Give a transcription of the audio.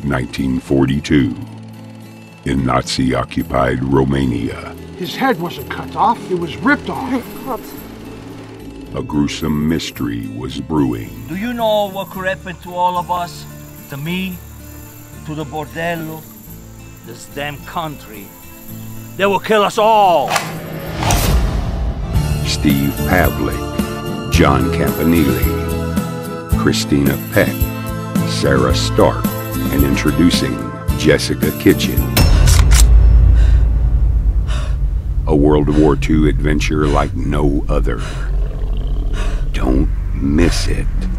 1942, in Nazi-occupied Romania. His head wasn't cut off, it was ripped off. A gruesome mystery was brewing. Do you know what could happen to all of us? To me, to the bordello, this damn country. They will kill us all! Steve Pavlik, John Campanile, Christina Peck, Sarah Stark, and introducing Jessica Kitchen. A World War II adventure like no other. Don't miss it.